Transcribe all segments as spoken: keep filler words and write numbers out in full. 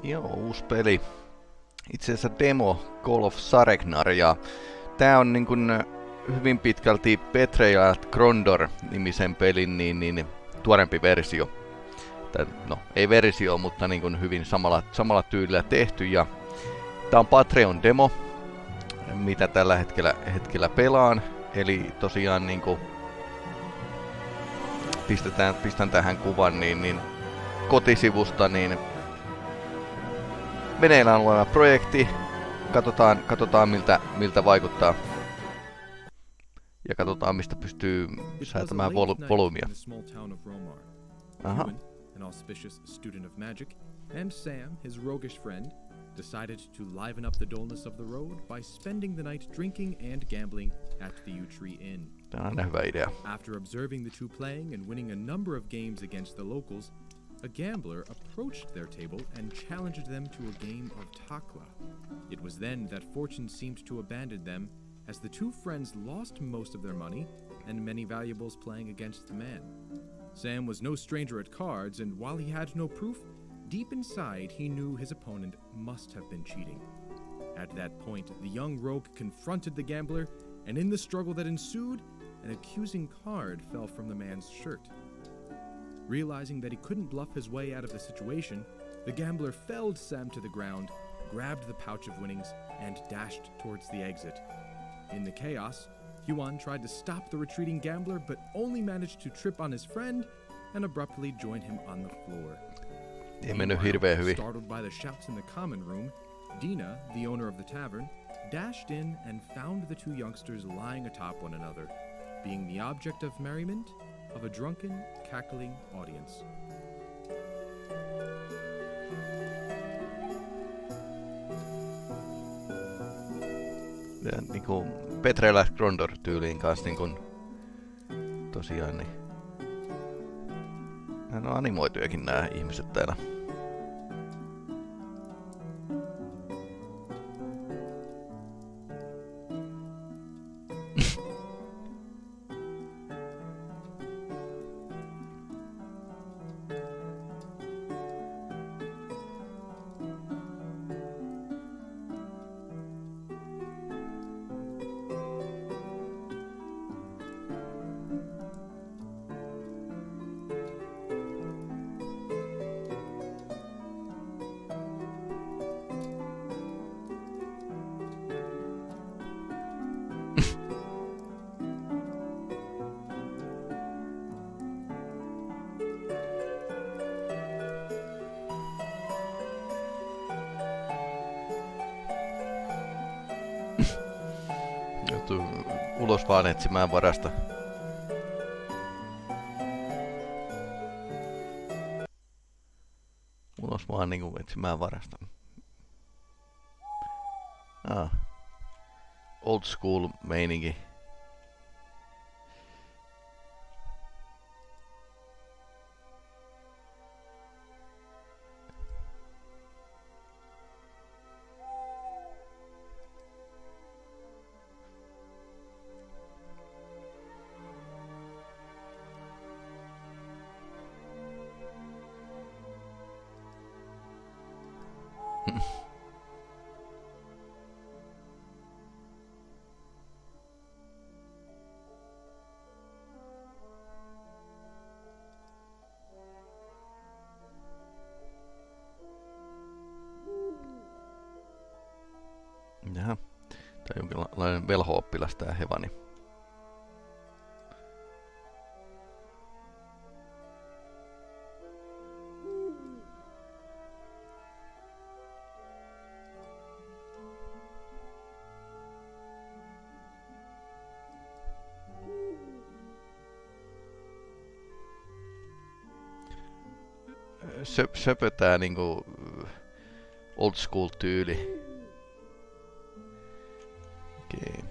Joo, uusi peli. Itse asiassa demo Call of Saregnar, ja tää on niin kun hyvin pitkälti Betrayal at Grondor-nimisen pelin niin, niin, tuorempi versio. Tai, no, ei versio, mutta niin kun hyvin samalla, samalla tyylillä tehty. Ja tää on Patreon demo, mitä tällä hetkellä, hetkellä pelaan. Eli tosiaan niin kun pistetään, pistän tähän kuvan niin, niin kotisivusta, niin meneillään oleva projekti. Katsotaan, katsotaan miltä, miltä vaikuttaa. Ja katsotaan mistä pystyy säätämään vol volyymia. Aha. An auspicious student of magic, and Sam, his roguish friend, decided to liven up the dullness of the road by spending the night drinking and gambling at the Yew Tree Inn. Tämä on hyvä idea. After observing the two playing and winning a number of games against the locals, a gambler approached their table and challenged them to a game of takla. It was then that fortune seemed to abandon them, as the two friends lost most of their money and many valuables playing against the man. Sam was no stranger at cards, and while he had no proof, deep inside he knew his opponent must have been cheating. At that point, the young rogue confronted the gambler, and in the struggle that ensued, an accusing card fell from the man's shirt. Realizing that he couldn't bluff his way out of the situation, the gambler felled Sam to the ground, grabbed the pouch of winnings, and dashed towards the exit. In the chaos, Huan tried to stop the retreating gambler, but only managed to trip on his friend and abruptly join him on the floor. Ei mennyt hirveän hyvin. Startled by the shouts in the common room, Dina, the owner of the tavern, dashed in and found the two youngsters lying atop one another, being the object of merriment of a drunken, cackling audience. Ja, niinku Betrayal at Grondor tyyliin kanssa niinku tosiaan niin. Nämä on animoitujakin nämä ihmiset täällä. Ulos vaan etsimään varasta. Ulos vaan niinku etsimään varasta. Ah. Old school meininki. Jaha, tää on jonkinlainen velho-oppilas tää Hevani. Söp, söpötää niinku old school tyyli. Okei.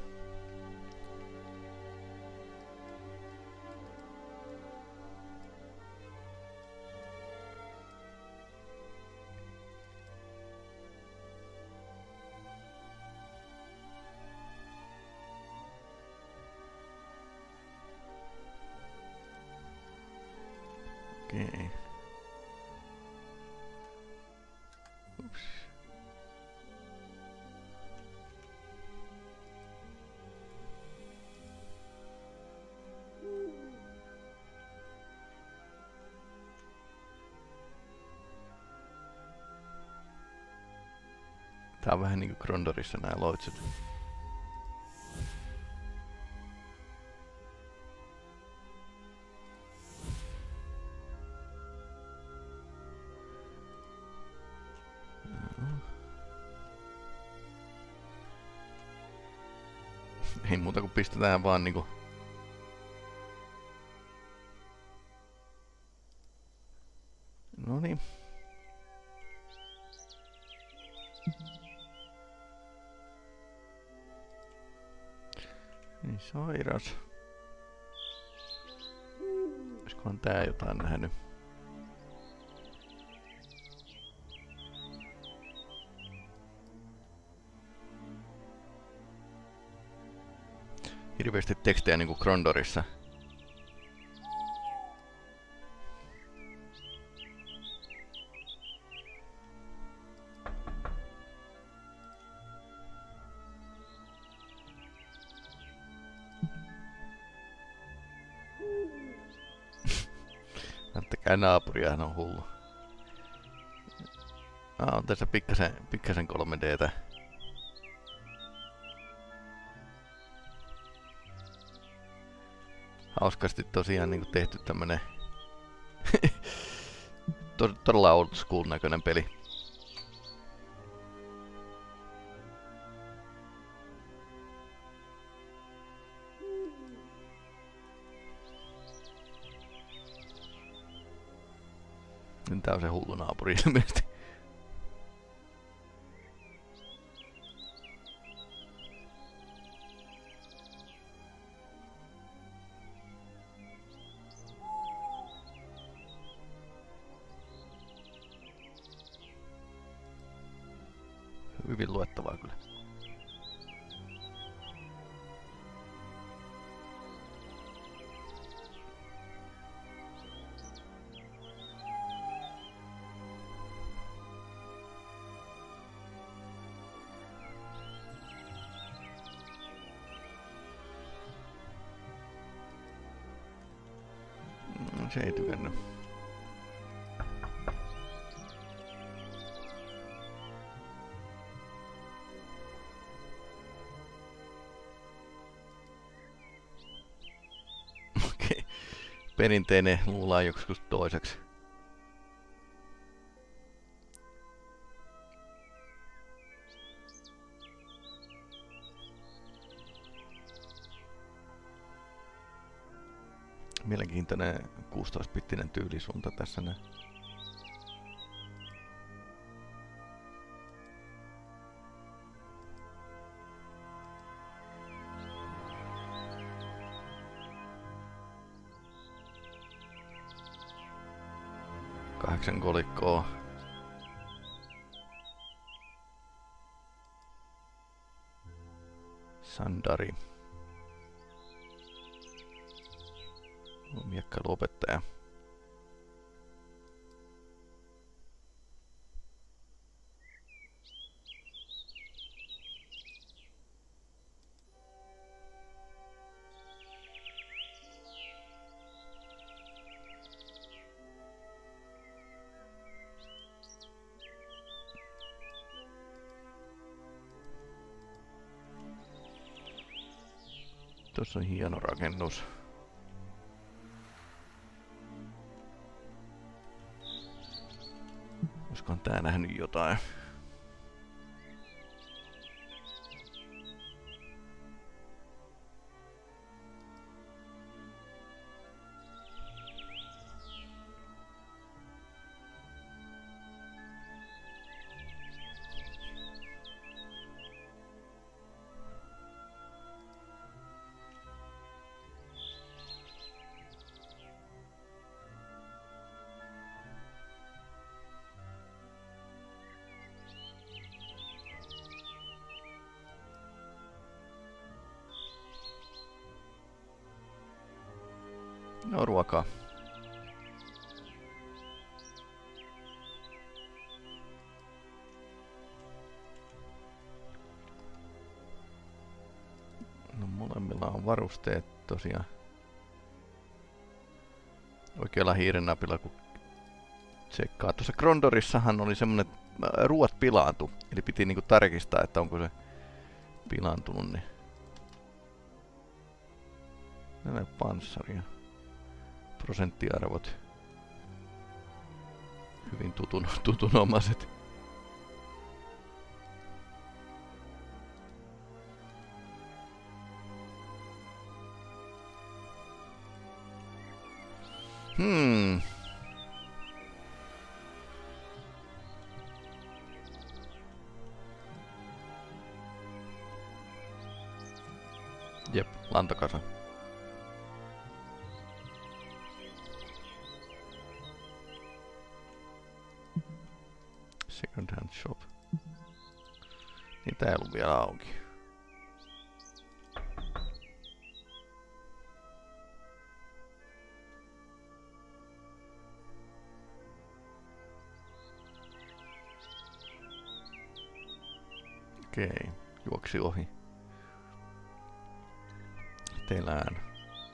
Okei. Tää on vähän niinku Grondorissa nää loitset. Ei muuta kuin pistetään vaan niinku... Noniin. Niin sairas. Olisikohan tää jotain nähnyt? Hirveästi tekstejä niinku Grondorissa. Näyttäkää naapuria, hän on hullu. Ah, on tässä pikkasen, pikkasen kolme D:tä. Hauskasti tosiaan niinku tehty tämmönen todella old school näköinen peli. Tää on se hullu naapuri ilmeisesti. Hyvin luettavaa kyllä. Se ei tykännyt. Okei. Perinteinen luullaan joskus toiseksi. Mielenkiintoinen kuusitoista-bittinen tyylisuunta tässä näin. Kahdeksan kolikkoa. Sandari. Miekkailuopettaja. Tuossa on hieno rakennus. Olisikohan tää nähnyt jotain? No ruokaa. No molemmilla on varusteet tosiaan. Oikealla hiiren napilla kun tsekkaa. Tuossa Grondorissahan oli semmonen, että ruuat pilaantu. Eli piti niinku tarkistaa, että onko se pilaantunut. Niin. Nämä panssaria. Prosenttiarvot. Hyvin tutun, tutunomaiset. Hmm. Jep, lantokasa. Second hand shop. Niitä ei ollut vielä auki. Okei, juoksi ohi. Telään.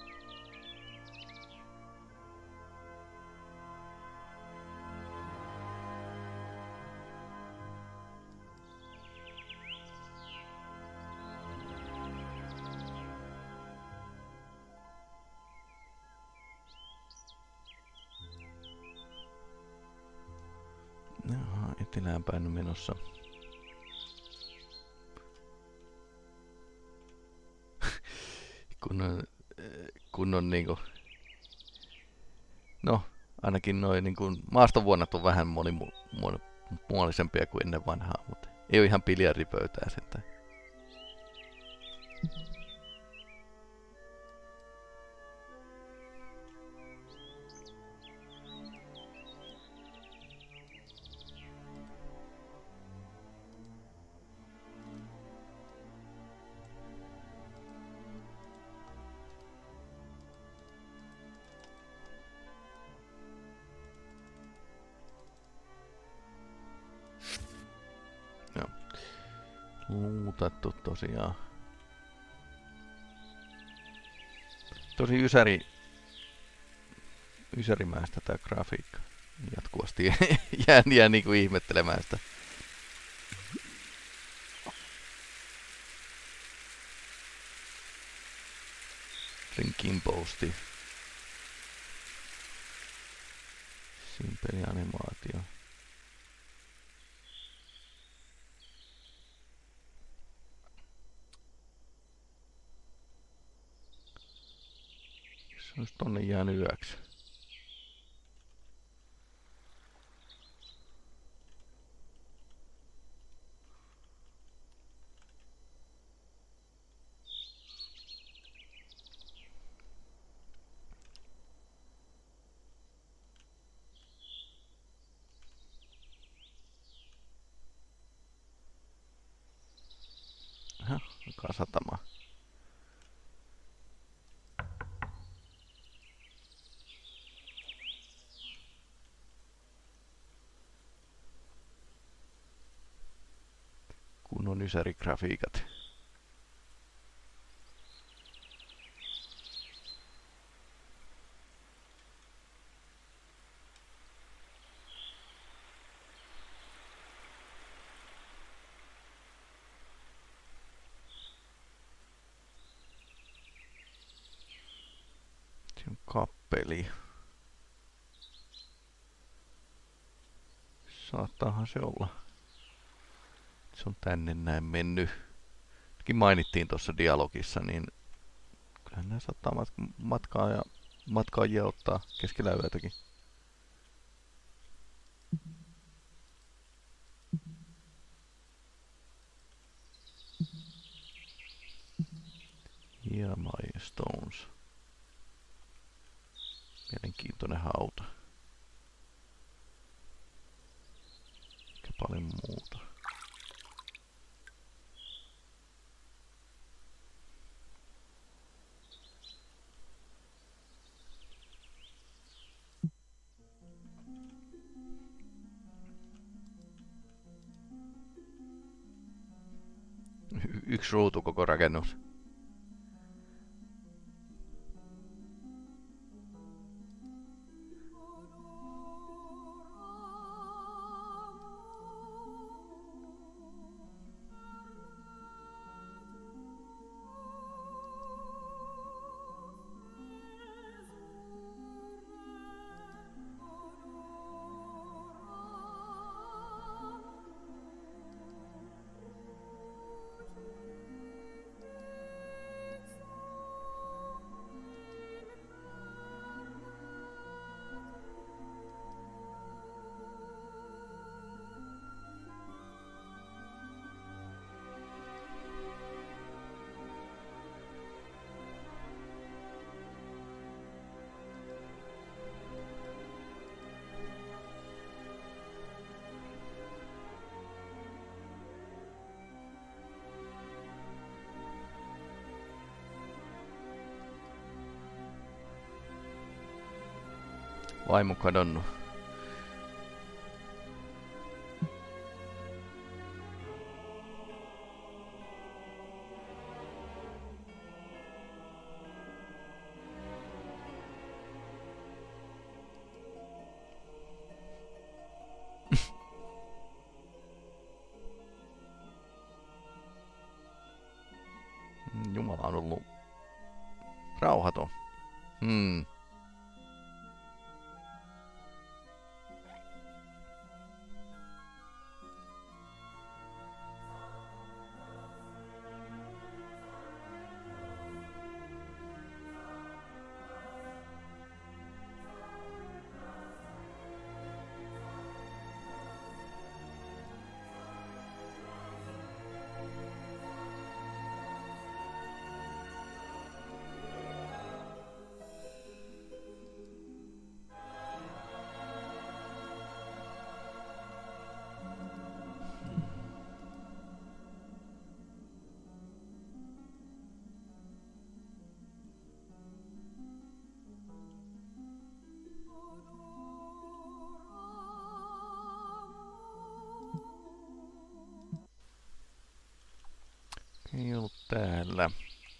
Jaha, etelään päin menossa. kun on, kun on niinku... No, ainakin noin niinku maastovuonnat on vähän monimuotoisempia kuin ennen vanhaa, mutta ei ole ihan biljardipöytää sitten. Luutattu tosiaan. Tosi ysäri... Ysärimäistä tää grafiikka. Jatkuvasti jään, jään niinku ihmettelemään sitä. Drinking posti. Simpeli animaatio. Se olisi tonne jäänyt yöksi. Aha, alkaa satamaan. Kunnon ysärigrafiikat. Se on kappeli. Saattaahan se olla. Se on tänne näin mennyt. Ainakin mainittiin tuossa dialogissa, niin kyllähän nämä saattaa mat- matkaa ja matkaajia ottaa keskellä yötäkin. Ja Milestones. Mielenkiintoinen hauta. Eikä paljon muuta. Yksi ruutu koko rakennus. Vaimo kadonnut. Jumala on ollut rauhaton. Hmm. Ei ollut täällä.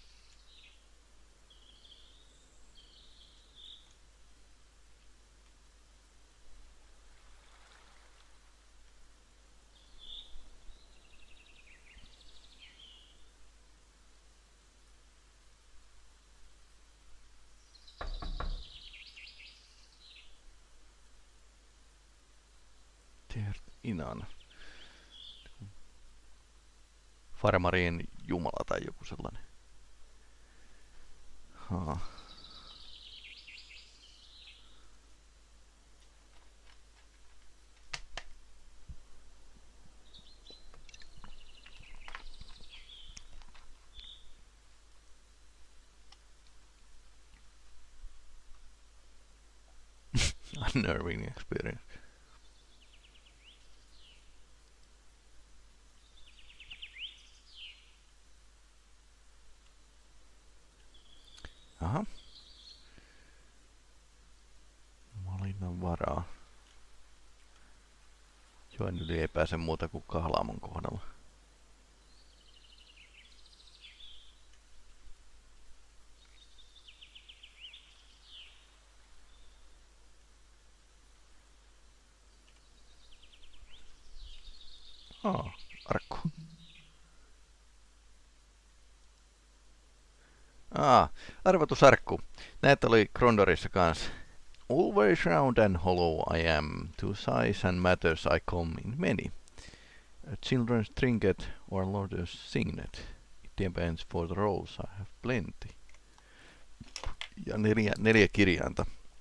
Tert Inan. Farmarien jumala tai joku sellainen. Haa. Unnerving experience. Aha. Valinnan varaa. Joen yli ei pääse muuta kuin Kahlaamon kohdalla. Aa, arkku. Aa, arvotus arkku. Näitä oli Grondorissa kanssa. Always round and hollow I am, to size and matters I come in many. A children's trinket or lord's signet, it depends for the roles I have plenty. Ja neljä, neljä kirjainta.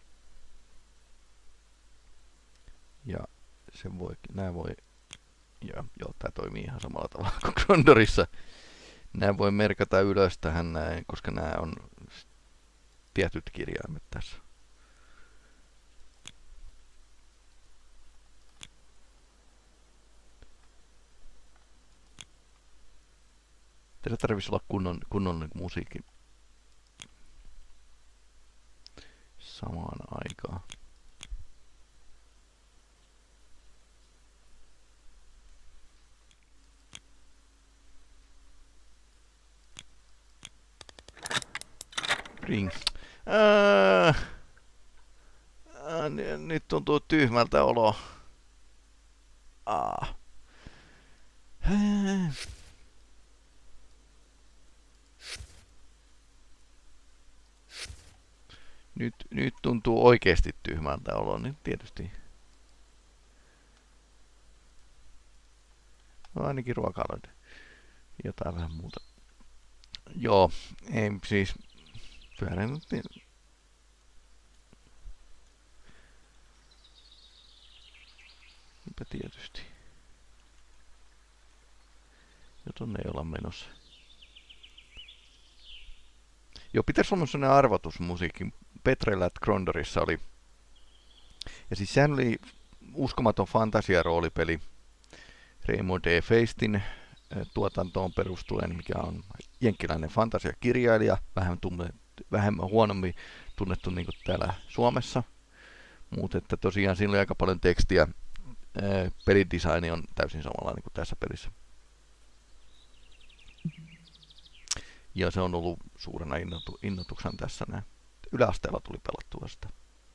Ja se voi, nää voi, ja joo, tää toimii ihan samalla tavalla kuin Grondorissa. Nää voi merkata ylös tähän näin, koska nää on tietyt kirjaimet tässä. Tässä tarvitsisi olla kunnon, kunnon musiikki samaan aikaan. Ring. Ää, ää, nyt tuntuu tyhmältä olo. Aa. Nyt, nyt tuntuu oikeasti tyhmältä olo, niin tietysti. No ainakin ruokaloita. Jotain vähän muuta. Joo, ei siis. Pyörän nyt niin. Niinpä tietysti. Ja tonne ei olla menossa. Joo, pitäisi olla sellainen arvotusmusiikki. Petrellä Grondorissa oli. Ja siis sehän oli uskomaton fantasiaroolipeli Raymond D. Feistin tuotantoon perustuen, mikä on jenkkiläinen fantasiakirjailija, vähän tunne, vähemmän huonommin tunnettu niin kuin täällä Suomessa. Mutta että tosiaan siinä oli aika paljon tekstiä. Pelidesigni on täysin samanlainen kuin tässä pelissä. Ja se on ollut suurena innotu, innotuksena tässä näin. Yläasteella tuli pelattua sitä.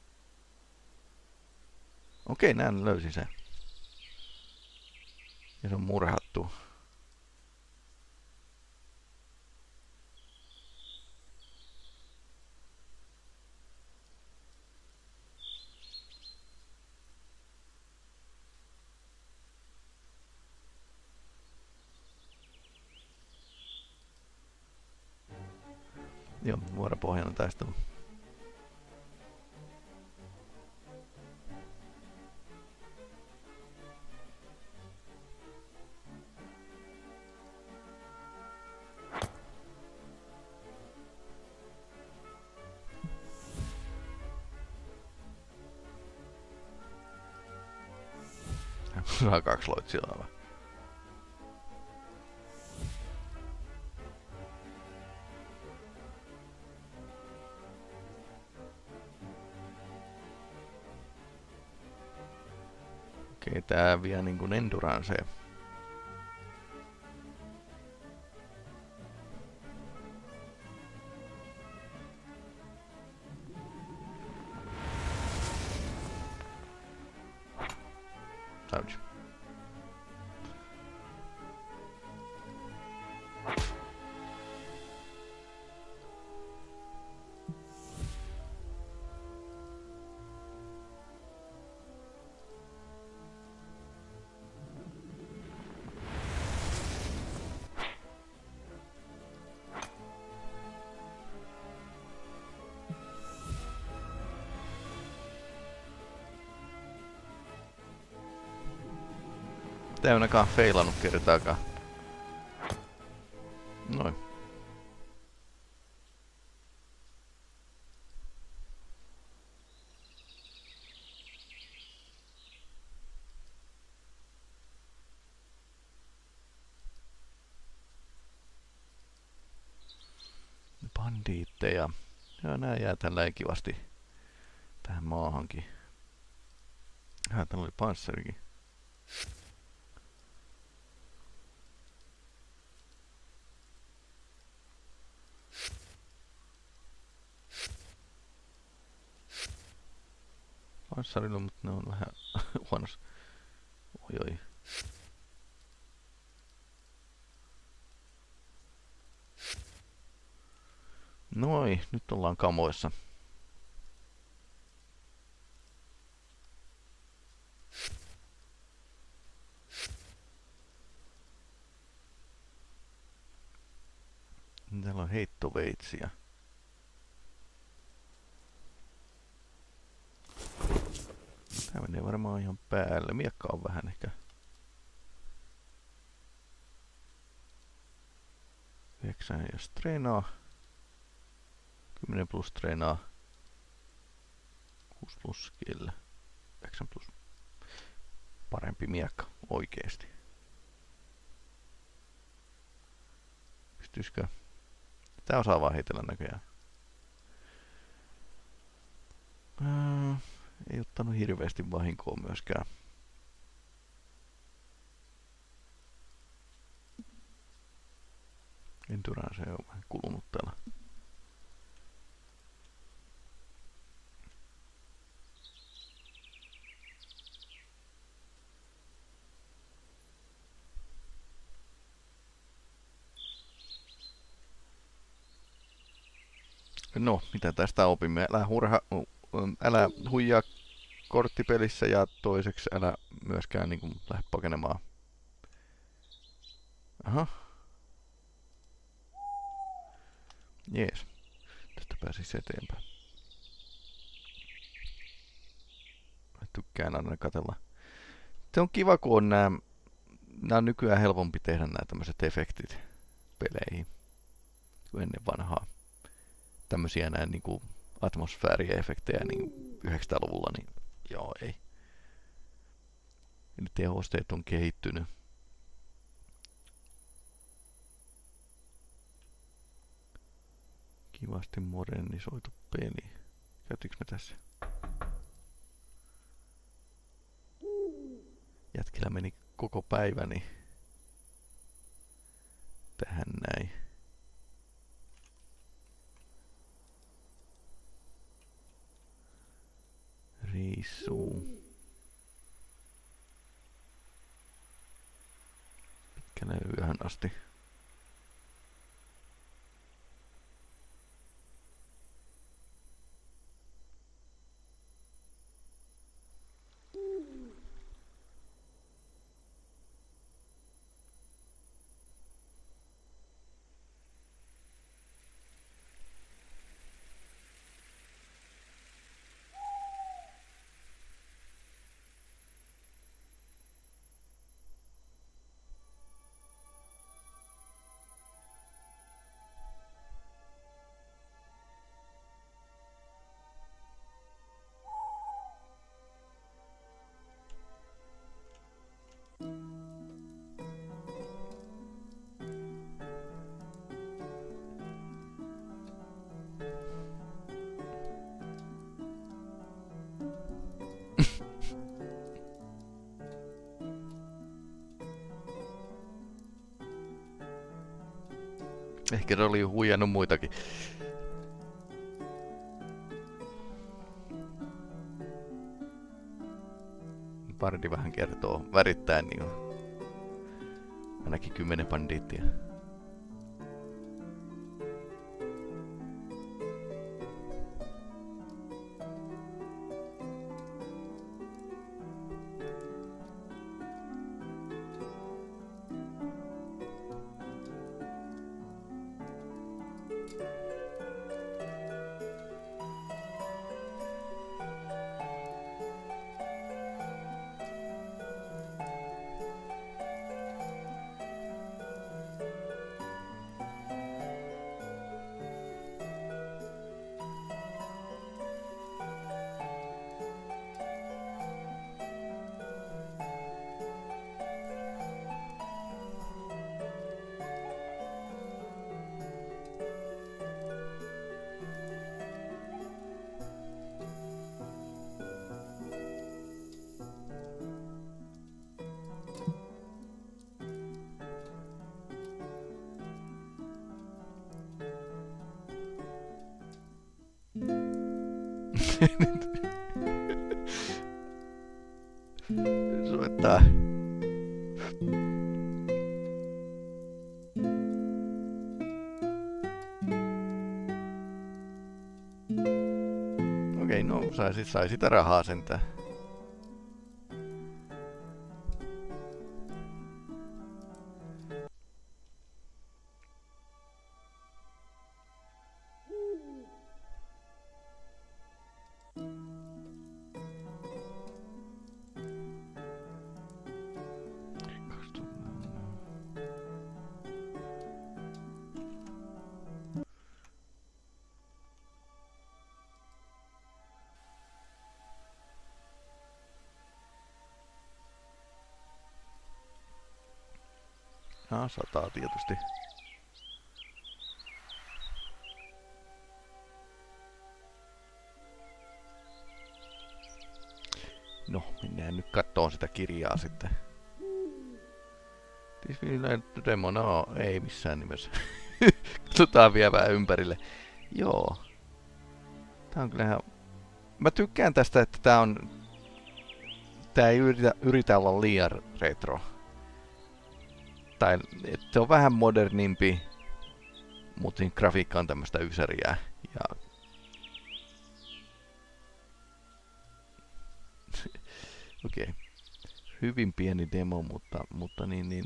Okei, näin löysin sen. Ja se on murhattu. Joo, vuoropohjainen taistelu. Saa kaksi loitsijaa vaan. Okei, tää vie niinku endurancea. Ouch. Tää ei ainakaan feilannut kertaakaan. Noin. Bandiitteja. Ja nää jää tällä kivasti tähän maahankin. Hän täällä oli panssarikin. Panssarilla, mutta ne on vähän huonossa. Oi oi. Noi, nyt ollaan kamoissa. Täällä on heittoveitsiä. Tää menee varmaan ihan päälle. Miekka on vähän ehkä. yhdeksän jos treenaa. kymmenen plus treenaa. kuusi plus skill. yhdeksän plus. Parempi miekka oikeesti. Pystyisikö? Tää osaa vaan heitellä näköjään. Ää, ei ottanut hirveästi vahinkoa myöskään. Endurance on vähän kulunut täällä. No, mitä tästä opimme? Älä, hurha, älä huijaa korttipelissä ja toiseksi älä myöskään niin kuin, lähde pakenemaan. Aha. Jees. Tästä pääsisi eteenpäin. Mä tykkään aina katsella. Se on kiva, kun on nää, nää on nykyään helpompi tehdä nämä tämmöiset efektit peleihin kuin ennen vanhaa. Tämmösiä näin niinku atmosfääriefektejä niin yhdeksänkymmentäluvulla, niin joo ei. Eli tehosteet on kehittynyt. Kivasti modernisoitu peli. Käytiinkö me tässä? Jätkillä meni koko päiväni tähän näin. Riisuu. Pitkälle yöhön asti. Ehkä ne oli huijannut muitakin. Bardi vähän kertoo värittäen niin ainakin kymmenen bandiittia. Soittaa. Okei, no sai, sai sitä rahaa sentään. No, sataa tietysti. No, mennään nyt kattoon sitä kirjaa sitten. Demo, no, ei missään nimessä. Katsotaan vielä vähän ympärille. Joo. Tää on kyllä ihan... Mä tykkään tästä, että tää on... Tää ei yritä, yritä olla liian retro. Tai että se on vähän modernimpi, mutta siinä grafiikka on tämmöistä ysäriä. Ja... Okei. Okay. Hyvin pieni demo, mutta, mutta niin, niin...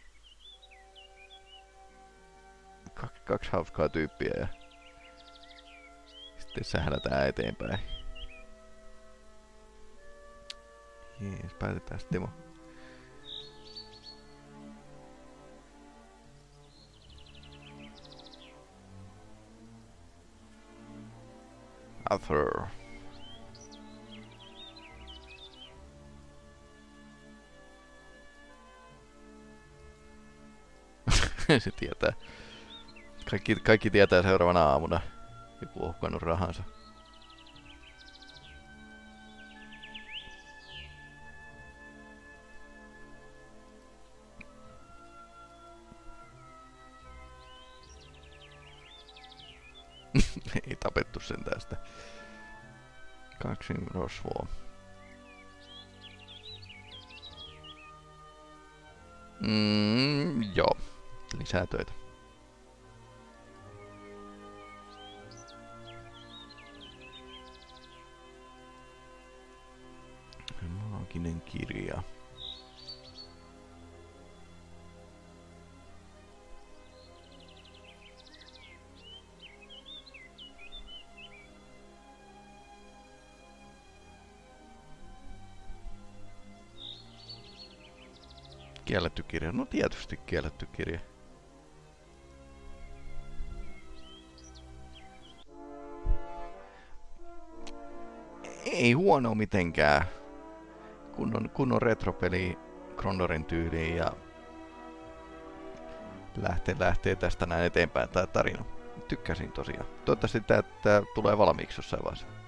Kak, kaksi hauskaa tyyppiä ja... Sitten sählätään eteenpäin. Jees, päätetään sitten demo. Arthur. Se tietää. Kaikki, kaikki tietää seuraavana aamuna. Joku on hukannut rahansa. Ei tapettu sen tästä. Kaksi rosvoa. Mm, joo. Lisää töitä. Maaginen kirja. Kielletty kirja. No tietysti kielletty kirja. Ei huono mitenkään. Kunnon, kunnon retropeli Grondorin tyyliin ja lähtee, lähtee tästä näin eteenpäin tää tarina. Tykkäsin tosiaan. Toivottavasti tää, tää tulee valmiiksi jossain vaiheessa.